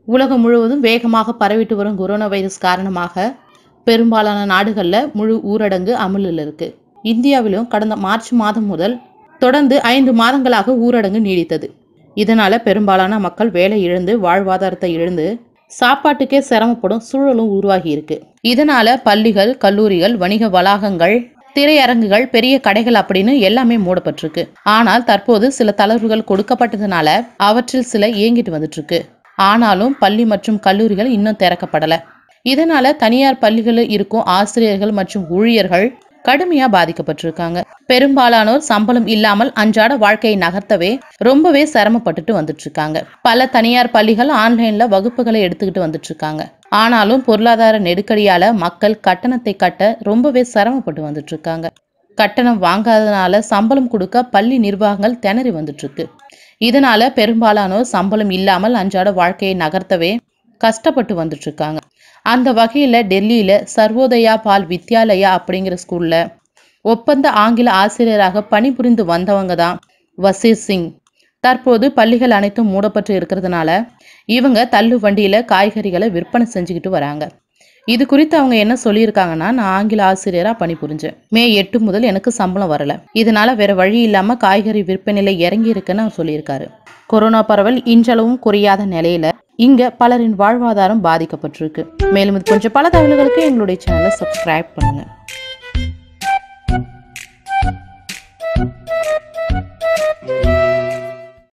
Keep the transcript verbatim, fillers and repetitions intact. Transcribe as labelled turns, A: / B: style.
A: உலகம் முழுவதும் வேகமாக பரவிட்டு வரும் கொரோனா வைரஸ் காரணமாக பெரும்பாலான நாடுகளில் முழு ஊரடங்கு அமலில் இருக்கு. இந்தியாவிலும் கடந்த மார்ச் மாதம் முதல் தொடர்ந்து ஐந்து மாதங்களாக ஊரடங்கு நீடித்தது. இதனால பெரும்பாலான மக்கள் வேலை இழந்து வாழ்வாதாரத்தை இழந்து சாப்பாட்டுக்கே சிரமப்படும் சூழலும் உருவாகி இருக்கு. இதனால பள்ளிகள், கல்லூரிகள், வணிக வளாகங்கள், திரையரங்குகள், பெரிய கடைகள் அப்படின்னு எல்லாமே மூடப்பட்டிருக்கு. ஆனால் தற்போது சில தளர்வுகள் கொடுக்கப்பட்டதுனால அவற்றில் சில இயங்கிட்டு வந்துட்டு இருக்கு. ஆனாலும் பள்ளி மற்றும் கல்லூரிகள் இன்னும் திறக்கப்படல. இதனால தனியார் பள்ளிகளில் இருக்கும் ஆசிரியர்கள் மற்றும் ஊழியர்கள் கடுமையா பாதிக்கப்பட்டிருக்காங்க. பெரும்பாலானோர் சம்பளம் இல்லாமல் அன்றாட வாழ்க்கையை நகர்த்தவே ரொம்பவே சிரமப்பட்டுட்டு வந்துட்டு இருக்காங்க. பல தனியார் பள்ளிகள் ஆன்லைன்ல வகுப்புகளை எடுத்துக்கிட்டு வந்துட்டு இருக்காங்க. ஆனாலும் பொருளாதார நெருக்கடியால மக்கள் கட்டணத்தை கட்ட ரொம்பவே சிரமப்பட்டு வந்துட்டு இருக்காங்க. கட்டணம் வாங்காததுனால சம்பளம் கொடுக்க பள்ளி நிர்வாகங்கள் திணறி வந்துட்டு இருக்கு. இதனால பெரும்பாலானோர் சம்பளம் இல்லாமல் அன்றாட வாழ்க்கையை நகர்த்தவே கஷ்டப்பட்டு வந்துட்டு இருக்காங்க. அந்த வகையில டெல்லியில சர்வோதயா பால் வித்யாலயா அப்படிங்கிற ஸ்கூல்ல ஒப்பந்த ஆங்கில ஆசிரியராக பணிபுரிந்து வந்தவங்க தான் வசீர் சிங். தற்போது பள்ளிகள் அனைத்தும் மூடப்பட்டு இருக்கிறதுனால இவங்க தள்ளு வண்டியில காய்கறிகளை விற்பனை செஞ்சுக்கிட்டு வராங்க. இது குறித்து அவங்க என்ன சொல்லியிருக்காங்கன்னா, நான் ஆங்கில ஆசிரியரா பணிபுரிஞ்சேன். மே எட்டு முதல் எனக்கு சம்பளம் வரல. இதனால வேற வழி இல்லாம காய்கறி விற்பனையில இறங்கி இருக்குன்னு அவர் சொல்லியிருக்காரு. கொரோனா பரவல் இன்றளவும் குறையாத நிலையில இங்க பலரின் வாழ்வாதாரம் பாதிக்கப்பட்டிருக்கு. மேலும் இது கொஞ்சம் பல தகவல்களுக்கு எங்களுடைய சேனலை சப்ஸ்கிரைப் பண்ணுங்க.